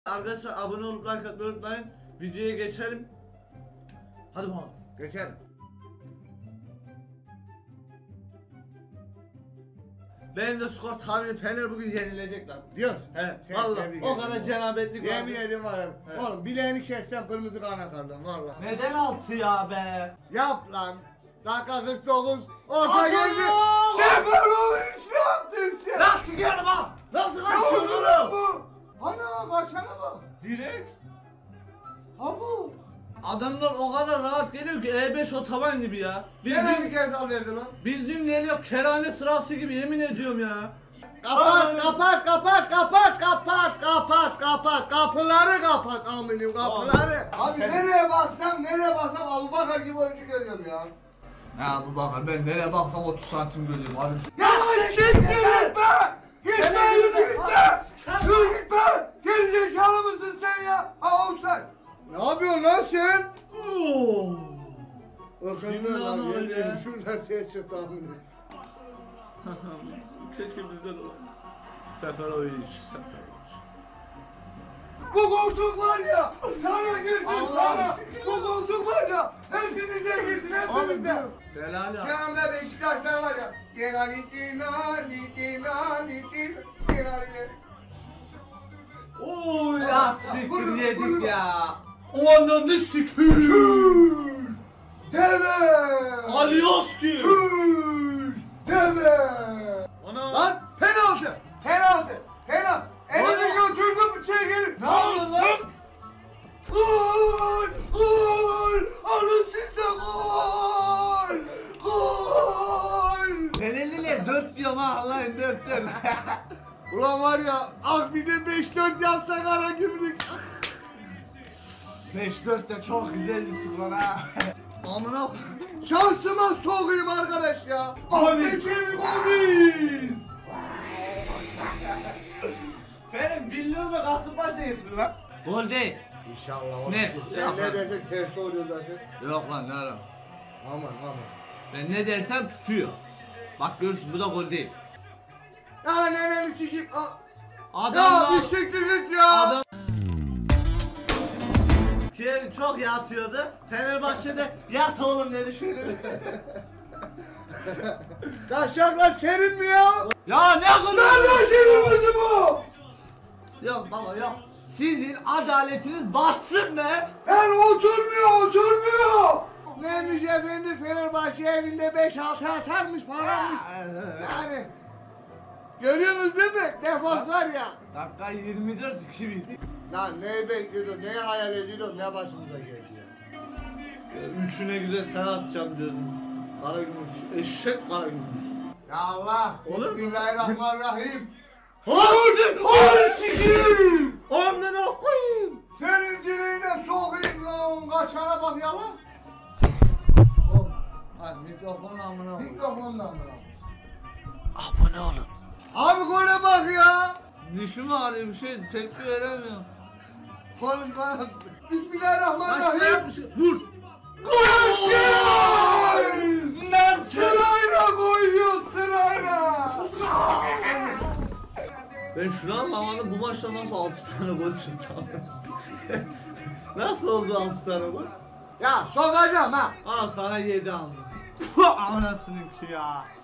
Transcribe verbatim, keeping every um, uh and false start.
Arkadaşlar abone olup like atmayı unutmayın. Videoya geçelim. Hadi bakalım. Geçelim. Benim de skor tahmini Fener bugün yenilecek lan. Diyorsun. He, Sen vallahi tebrik o ederim kadar oğlum. cenabetlik var. Yemin ederim var ya. Evet. Oğlum bileğini kessem kırmızı kan akardım valla. Neden altı ya be? Yap lan. Dakika kırk dokuz. Orta Atın! geldi. Seferovic ne yaptın sen? Nasıl geldi bak? Nasıl Ne kaçıyor oldu lan oğlum? bu? Ana kaçana bak. Direkt. Ha bu. Adamlar o kadar rahat geliyor ki E beş o tavan gibi ya. Biz Gene dün, bir kez al verdi lan. biz dün geliyor kerane sırası gibi yemin ediyorum ya. Kapat kapat kapat kapat kapat kapat kapat kapıları kapat aminim kapıları. Abi Sen- nereye baksam nereye baksam Abubakar gibi oyuncu görüyorum ya. Ya bu bakar ben nereye baksam otuz santim görüyorum abi. Ya siktir git be! Gitme yürü gitme! Yürü gitme! Gerizekalı mısın sen ya? Ha offside! Ne yapıyorsun lan sen? Oo. Bakın lan öyle? yemin ederim şuradan ses çıktı aminim. Keşke bizde de olur. Seferovic, Seferovic. Bu koltuk var ya! Sana girsin Allah sana! aşkına. Bu koltuk var ya! Hepinize girsin hepinize! Helal ya. Şu anda Beşiktaşlar var ya! Genaliti naliti naliti genaliti. Oo ya siktir yedik ya. O ananı siktir. Deme! Alioski. Kür! Deme! Ana. Lan penaltı! Penaltı! Penaltı! Elini Oğlum. götürdüm çekil! Ne yapıyorsun lan? Gol! Gol! Alın size gol! Gol! Fenerliler dört diyorum ha Allah'ın dörtten. Ulan var ya, ah bir de beş dört yapsak ara gibiydik. beş dört de çok güzel bir skor ha. Amına Şansıma sokayım arkadaş ya. Gomis. Ahmet'im Gomis! Fener milyonla Kasımpaşa yesin lan. Gol değil. İnşallah. Net. Sen ne dersen tersi oluyor zaten. Yok lan ne ara. Aman aman. Ben ne dersem tutuyor. Bak görürsün bu da gol değil. Ya neneni sikip... Aa. Ya Adam bir siktir git ya. Adam Kim çok yatıyordu. Fenerbahçe'de yat oğlum dedi şöyle. Taşaklar senin mi ya? Ya ne kadar? Nereden senin kızı bu? Yok baba yok. Sizin adaletiniz batsın be. Her oturmuyor oturmuyor. Neymiş efendi Fenerbahçe evinde beş altı atarmış falanmış. Yani görüyorsunuz değil mi? Defans var ya. Dakika yirmi dört iki bir. Lan neyi bekliyordun, neyi hayal ediyordun, ne başımıza geldi ya. Üçüne güzel sen atacağım diyordum. Karagümrük. Eşek Karagümrük. Ya Allah, Olur mu? Bismillahirrahmanirrahim. Hadi! Hadi sikiyim! Oğlum ne okuyayım? Senin direğine sokayım lan, kaçana bak ya lan. Hadi mikrofon amına koy. Mikrofondan mı? Abone olun. Abi gole bak ya. Dişim ağrıyor bir şey tepki veremiyorum. Konuşma. Bismillahirrahmanirrahim. Vur! Gol! Mert! Sırayla koyuyor sırayla. Ben şunu anlamadım bu maçta nasıl altı tane gol çıktı? Nasıl oldu altı tane gol? Ya sokacağım ha. Al sana yedi aldım. Puh, anasını ki ya.